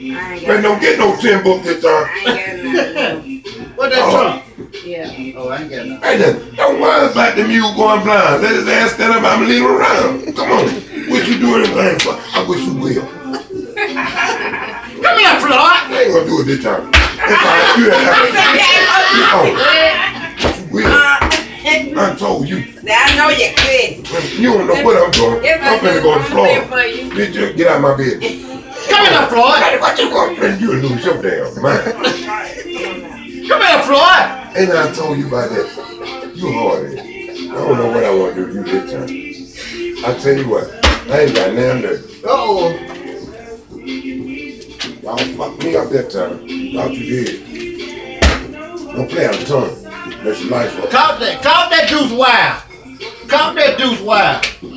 Man, don't get no 10 book this time. I ain't got nothing. What that trunk? Yeah. Oh, I ain't got nothing. Hey, don't worry about the mule going blind. Let his ass stand up and leave him around. Come on. Wish you do anything for. I wish you will. Come here, Floyd. I ain't gonna do it this time. That's all right. You have to. You I told you. I know you could. You don't know what I'm doing. I'm finna go to Florida. Bitch, you get out of my bed. Come here, Floyd. What you gonna do? You lose your damn mind. Come here, Floyd. Ain't I told you about that? You hard. I don't know what I want to do to you this time. I tell you what, I ain't got nothing to. Uh-oh. Y'all fucked me up that time. Thought you did. Don't play out of tongue. That's your life. Caught that Deuce Wild. Caught that Deuce Wild.